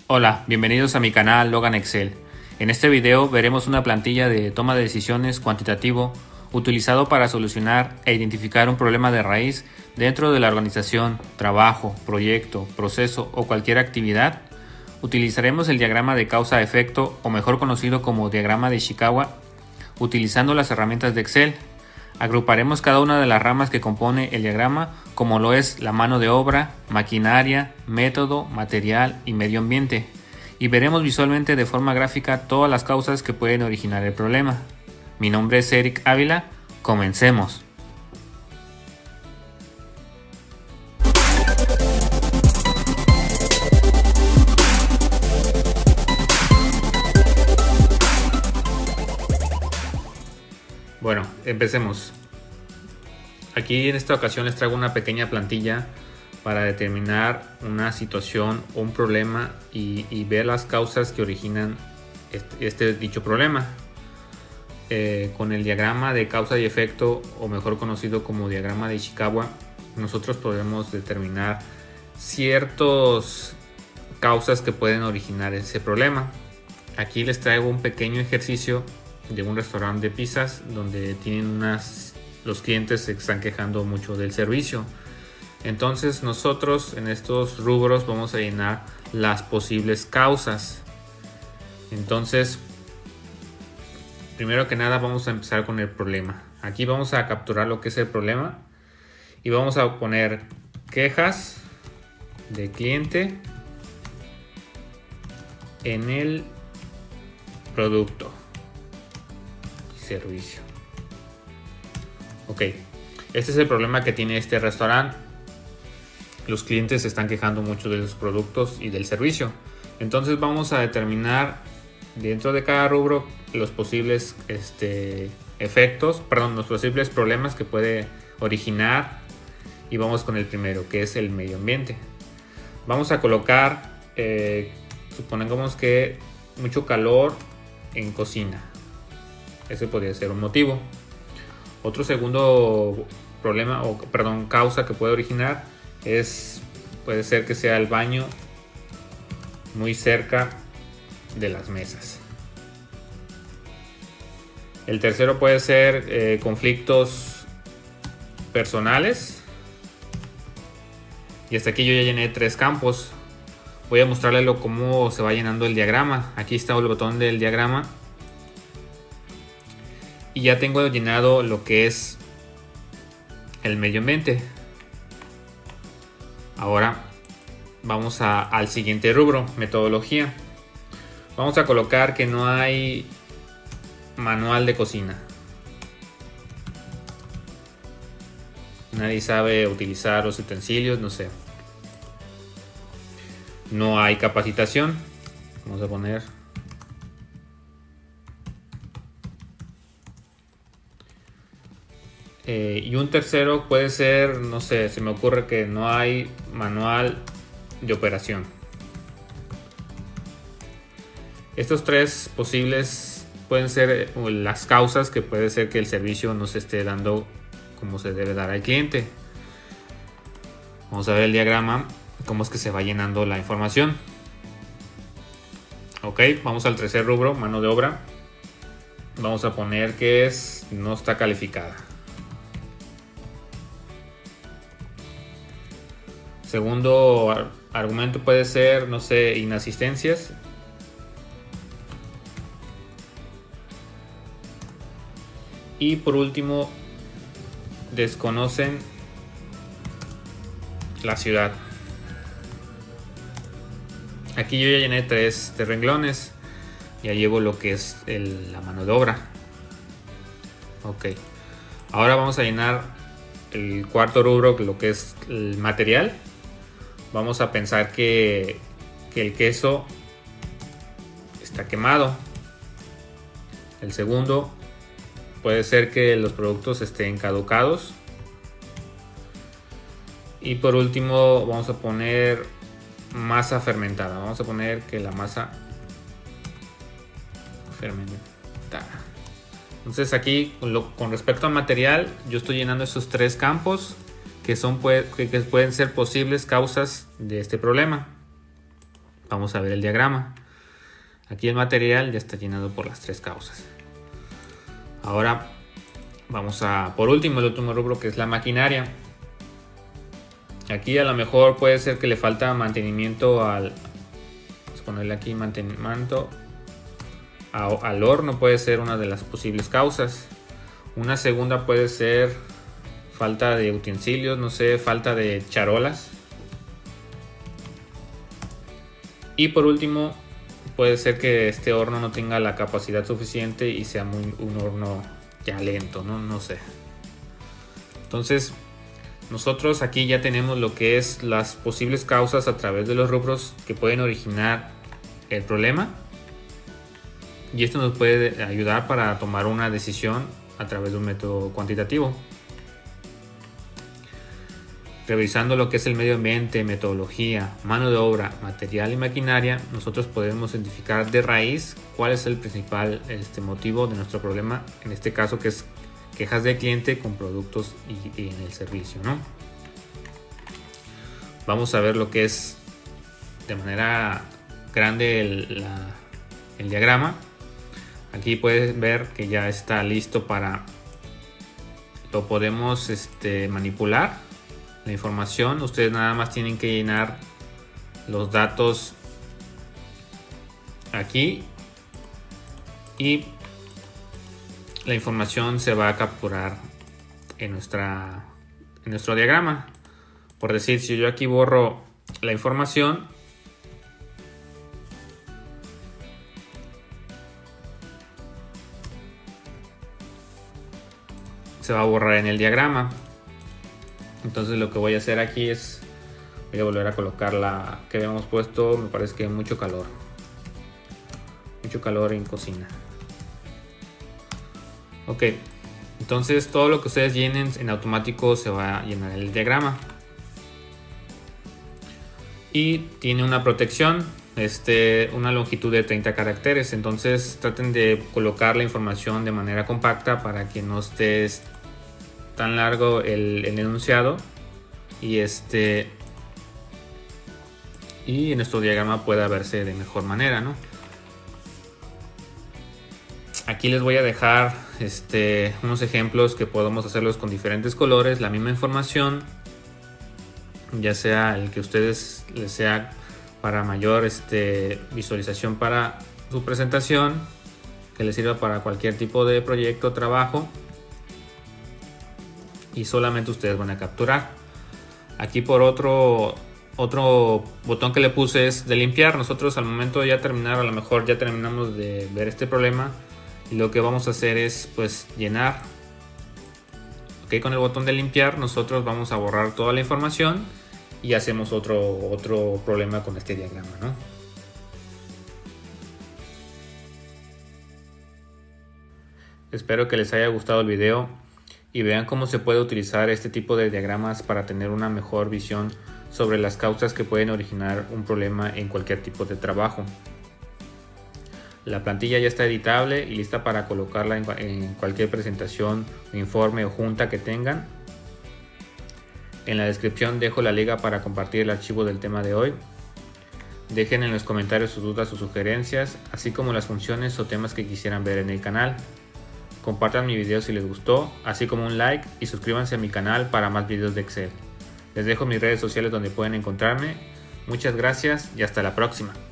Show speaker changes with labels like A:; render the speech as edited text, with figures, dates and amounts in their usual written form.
A: Hola, bienvenidos a mi canal Logan Excel. En este video veremos una plantilla de toma de decisiones cuantitativo utilizado para solucionar e identificar un problema de raíz dentro de la organización, trabajo, proyecto, proceso o cualquier actividad. Utilizaremos el diagrama de causa-efecto, o mejor conocido como diagrama de Ishikawa, utilizando las herramientas de Excel. Agruparemos cada una de las ramas que compone el diagrama, como lo es la mano de obra, maquinaria, método, material y medio ambiente, y veremos visualmente de forma gráfica todas las causas que pueden originar el problema. Mi nombre es Eric Ávila, comencemos. Bueno, empecemos. Aquí en esta ocasión les traigo una pequeña plantilla para determinar una situación o un problema y ver las causas que originan dicho problema. Con el diagrama de causa y efecto, o mejor conocido como diagrama de Ishikawa, nosotros podemos determinar ciertas causas que pueden originar ese problema. Aquí les traigo un pequeño ejercicio de un restaurante de pizzas donde los clientes se están quejando mucho del servicio. Entonces nosotros en estos rubros vamos a llenar las posibles causas. Entonces, primero que nada vamos a empezar con el problema. Aquí vamos a capturar lo que es el problema y vamos a poner quejas de cliente en el producto servicio. Ok, este es el problema que tiene este restaurante. Los clientes se están quejando mucho de los productos y del servicio. Entonces vamos a determinar dentro de cada rubro los posibles los posibles problemas que puede originar, y vamos con el primero, que es el medio ambiente. Vamos a colocar, supongamos que mucho calor en cocina. Ese podría ser un motivo. Otro segundo causa que puede originar puede ser que sea el baño muy cerca de las mesas. El tercero puede ser conflictos personales. Y hasta aquí yo ya llené 3 campos. Voy a mostrarles cómo se va llenando el diagrama. Aquí está el botón del diagrama. Y ya tengo llenado lo que es el medio ambiente. Ahora vamos al siguiente rubro, metodología. Vamos a colocar que no hay manual de cocina. Nadie sabe utilizar los utensilios, no sé. No hay capacitación. Vamos a poner. Y un tercero puede ser, no sé, se me ocurre que no hay manual de operación. Estos 3 posibles pueden ser las causas que puede ser que el servicio no se esté dando como se debe dar al cliente. Vamos a ver el diagrama, cómo es que se va llenando la información. Ok, vamos al tercer rubro, mano de obra. Vamos a poner que no está calificada. Segundo argumento puede ser, no sé, inasistencias. Y por último, desconocen la ciudad. Aquí yo ya llené 3 renglones. Ya llevo lo que es la mano de obra. Ok. Ahora vamos a llenar el cuarto rubro, lo que es el material. Vamos a pensar que el queso está quemado. El segundo puede ser que los productos estén caducados. Y por último vamos a poner masa fermentada. Vamos a poner que la masa fermentada. Entonces aquí con respecto al material, yo estoy llenando esos 3 campos que pueden ser posibles causas de este problema. Vamos a ver el diagrama. Aquí el material ya está llenado por las 3 causas. Ahora vamos a, por último, el último rubro, que es la maquinaria. Aquí a lo mejor puede ser que le falta mantenimiento vamos a ponerle aquí mantenimiento al horno, puede ser una de las posibles causas. Una segunda puede ser falta de utensilios, no sé, falta de charolas. Y por último, puede ser que este horno no tenga la capacidad suficiente y sea un horno ya lento, no sé. Entonces, nosotros aquí ya tenemos lo que es las posibles causas a través de los rubros que pueden originar el problema. Y esto nos puede ayudar para tomar una decisión a través de un método cuantitativo. Revisando lo que es el medio ambiente, metodología, mano de obra, material y maquinaria, nosotros podemos identificar de raíz cuál es el principal motivo de nuestro problema, en este caso que es quejas del cliente con productos y en el servicio, ¿no? Vamos a ver lo que es de manera grande el diagrama. Aquí puedes ver que ya está listo lo podemos manipular. La información, ustedes nada más tienen que llenar los datos aquí y la información se va a capturar en nuestro diagrama. Por decir, si yo aquí borro la información, se va a borrar en el diagrama. Entonces lo que voy a hacer aquí es, voy a volver a colocar la que habíamos puesto. Me parece que hay mucho calor en cocina. Ok, entonces todo lo que ustedes llenen en automático se va a llenar el diagrama. Y tiene una protección, una longitud de 30 caracteres. Entonces traten de colocar la información de manera compacta para que no esté tan largo el enunciado y en nuestro diagrama pueda verse de mejor manera, ¿no? Aquí les voy a dejar unos ejemplos que podemos hacerlos con diferentes colores, la misma información, ya sea el que ustedes les sea para mayor visualización para su presentación, que les sirva para cualquier tipo de proyecto o trabajo. Y solamente ustedes van a capturar. Aquí por otro botón que le puse es de limpiar. Nosotros al momento de ya terminar, a lo mejor ya terminamos de ver este problema y lo que vamos a hacer es pues llenar. Ok, con el botón de limpiar nosotros vamos a borrar toda la información y hacemos otro problema con este diagrama, ¿no? Espero que les haya gustado el video y vean cómo se puede utilizar este tipo de diagramas para tener una mejor visión sobre las causas que pueden originar un problema en cualquier tipo de trabajo. La plantilla ya está editable y lista para colocarla en cualquier presentación, informe o junta que tengan. En la descripción dejo la liga para compartir el archivo del tema de hoy. Dejen en los comentarios sus dudas o sugerencias, así como las funciones o temas que quisieran ver en el canal. Compartan mi video si les gustó, así como un like y suscríbanse a mi canal para más videos de Excel. Les dejo mis redes sociales donde pueden encontrarme. Muchas gracias y hasta la próxima.